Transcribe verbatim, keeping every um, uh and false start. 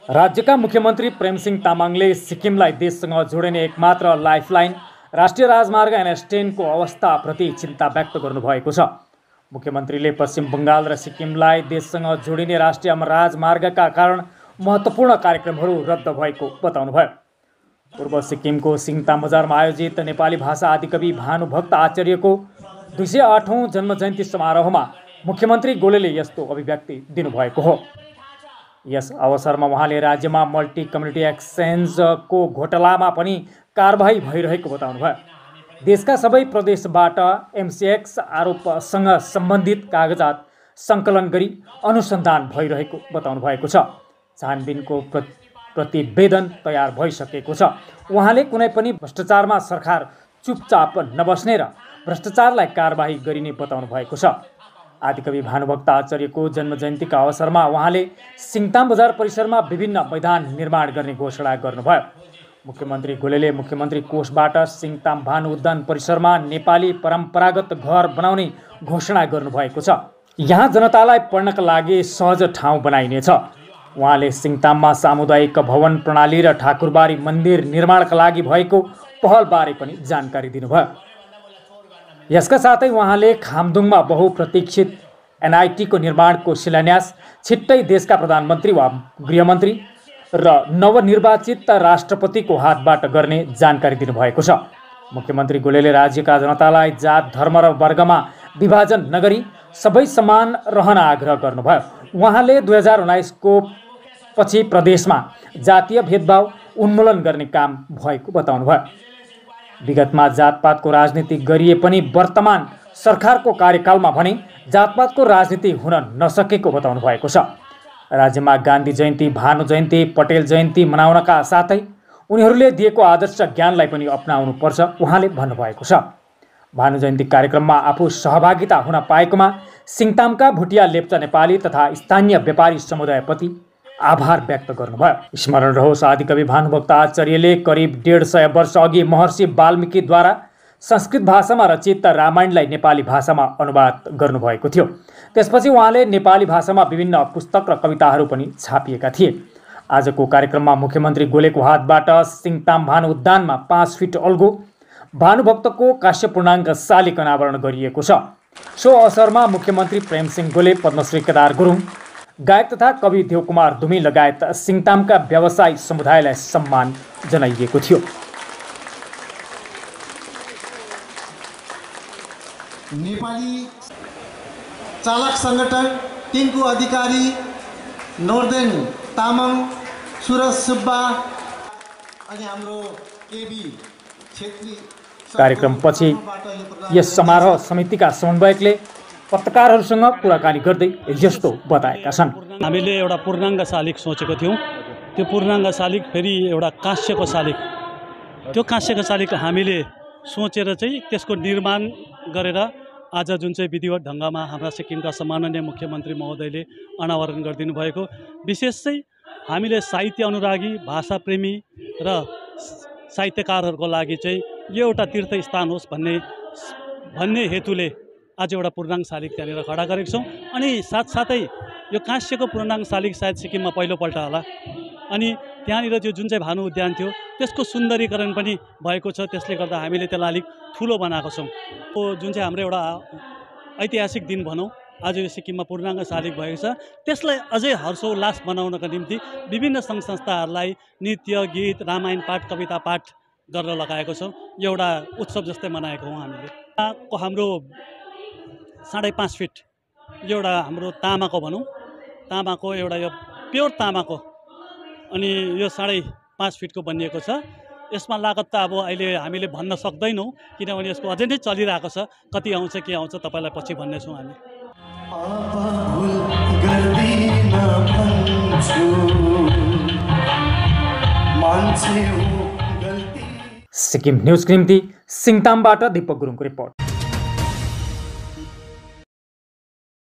राज्यका मुख्यमन्त्री प्रेमसिंह तामाङले सिक्किमलाई देशसँग जोडिने एकमात्र लाइफलाइन राष्ट्रिय राजमार्ग एनएच टेन को अवस्थाप्रति चिन्ता व्यक्त गर्नुभएको छ। मुख्यमन्त्रीले पश्चिम बङ्गाल र सिक्किमलाई देशसँग जोडिने राष्ट्रिय राजमार्गका कारण महत्त्वपूर्ण कार्यक्रमहरू रद्द भएको बताउनुभयो। पूर्व सिक्किमको सिङताम बजारमा आयोजित नेपाली भाषा आदिकवि भानुभक्त आचार्यको दुई सय आठौँ जन्मजयन्ती समारोहमा मुख्यमन्त्री गोलेले यस्तो अभिव्यक्ति दिनुभएको हो। यस अवसरमा उहाँले राज्यमा मल्टी कम्युनिटी एक्सचेन्जको घोटालामा पनि कारबाही भइरहेको बताउनुभयो। देशका सबै प्रदेशबाट एमसिएक्स आरोपसँग सम्बन्धित कागजात सङ्कलन गरी अनुसन्धान भइरहेको बताउनु भएको छ। छानबिनको प्रतिवेदन तयार भइसकेको छ। उहाँले कुनै पनि भ्रष्टाचारमा सरकार चुपचाप नबस्ने र भ्रष्टाचारलाई कारबाही गरिने बताउनु भएको छ। आदिकवि भानुभक्त आचार्यको जन्मजयन्तीका अवसरमा उहाँले सिङताम बजार परिसरमा विभिन्न मैदान निर्माण गर्ने घोषणा गर्नुभयो। मुख्यमन्त्री गोलेले मुख्यमन्त्री कोषबाट सिङताम भानु उद्यान परिसरमा नेपाली परम्परागत घर बनाउने घोषणा गर्नुभएको छ। यहाँ जनतालाई पढ्नका लागि सहज ठाउँ बनाइनेछ। उहाँले सिङताममा सामुदायिक भवन प्रणाली र ठाकुरबारी मन्दिर निर्माणका लागि भएको पहलबारे पनि जानकारी दिनुभयो। यसका साथै उहाँले खामदुङमा बहुप्रतीक्षित एनआइटीको निर्माणको शिलान्यास छिट्टै देशका प्रधानमन्त्री वा गृहमन्त्री र नवनिर्वाचित राष्ट्रपतिको हातबाट गर्ने जानकारी दिनुभएको छ। मुख्यमन्त्री गोलेले राज्यका जनतालाई जात धर्म र वर्गमा विभाजन नगरी सबै समान रहन आग्रह गर्नुभयो। उहाँले दुई हजार उन्नाइसको पछि प्रदेशमा जातीय भेदभाव उन्मूलन गर्ने काम भएको बताउनुभयो। विगतमा जातपातको राजनीति गरिए पनि वर्तमान सरकारको कार्यकालमा भने जातपातको राजनीति हुन नसकेको बताउनु भएको छ। राज्यमा गान्धी जयन्ती, भानु जयन्ती, पटेल जयन्ती मनाउनका साथै उनीहरूले दिएको आदर्श ज्ञानलाई पनि अपनाउनुपर्छ उहाँले भन्नुभएको छ। भानु जयन्ती कार्यक्रममा आफू सहभागिता हुन पाएकोमा सिङतामका भुटिया लेप्चा नेपाली तथा स्थानीय व्यापारी समुदायप्रति आभार व्यक्त गर्नुभयो। स्मरण रहोस्, आदिकवि भानुभक्त आचार्यले करिब डेढ सय वर्ष अघि महर्षि वाल्मीकिद्वारा संस्कृत भाषामा रचित रामायणलाई नेपाली भाषामा अनुवाद गर्नुभएको थियो। त्यसपछि उहाँले नेपाली भाषामा विभिन्न पुस्तक र कविताहरू पनि छापिएका थिए। आजको कार्यक्रममा मुख्यमन्त्री गोलेको हातबाट सिङताम भानु उद्यानमा पाँच फिट अल्गो भानुभक्तको काश्य पूर्णाङ्ग शालिक अनावरण गरिएको छ। सो अवसरमा मुख्यमन्त्री प्रेमसिंह गोले, पद्मश्री केदार गुरुङ, गायक तथा कवि देवकुमार दुमी लगायत सिङतामका व्यवसायी समुदायलाई सम्मान जनाइएको थियो। नेपाली चालक संगठन टिनको अधिकारी नोर्देन तामाङ, सुरज सुब्बा अनि हाम्रो केबी छेत्री। कार्यक्रमपछि यस समारोह समितिका समन्वयकले पत्रकारहरूसँग कुराकानी गर्दै यस्तो बताएका छन्। हामीले एउटा पूर्णाङ्ग शालिग सोचेको थियौँ। त्यो पूर्णाङ्ग शालिग फेरि एउटा काँस्यको शालिग, त्यो काँस्यको शालिग हामीले सोचेर चाहिँ त्यसको निर्माण गरेर आज जुन चाहिँ विधिवत ढङ्गमा हाम्रा सिक्किमका सम्माननीय मुख्यमन्त्री महोदयले अनावरण गरिदिनु भएको, विशेष चाहिँ हामीले साहित्य अनुरागी, भाषा प्रेमी र साहित्यकारहरूको लागि चाहिँ यो एउटा तीर्थस्थान होस् भन्ने भन्ने हेतुले आज एउटा पूर्णाङ्ग शालिग त्यहाँनिर खडा गरेको छौँ। अनि साथसाथै यो काँस्यको पूर्णाङ्ग शालिग सायद सिक्किममा पहिलोपल्ट होला। अनि त्यहाँनिर त्यो जुन चाहिँ भानु उद्यान थियो त्यसको सुन्दरीकरण पनि भएको छ। त्यसले गर्दा हामीले त्यसलाई अलिक ठुलो बनाएको छौँ। त्यो जुन चाहिँ हाम्रो एउटा ऐतिहासिक दिन भनौँ, आज यो सिक्किममा पूर्णाङ्ग शालिग भएको छ। त्यसलाई अझै हर्षोल्लास बनाउनको निम्ति विभिन्न सङ्घ संस्थाहरूलाई नृत्य, गीत, रामायण पाठ, कविता पाठ गर्न लगाएको छौँ। यो एउटा उत्सव जस्तै मनाएको हौँ हामीले। हाम्रो साढे पाँच फिट यो एउटा हाम्रो तामाको भनौँ, तामाको एउटा यो प्योर तामाको, अनि यो साढे पाँच फिटको बनिएको छ। यसमा लागत त अब अहिले हामीले भन्न सक्दैनौँ किनभने यसको अझै नै चलिरहेको छ। कति आउँछ के आउँछ तपाईँलाई पछि भन्नेछौँ हामी। सिक्किम न्युजको निम्ति सिङतामबाट दीपक गुरुङको रिपोर्ट।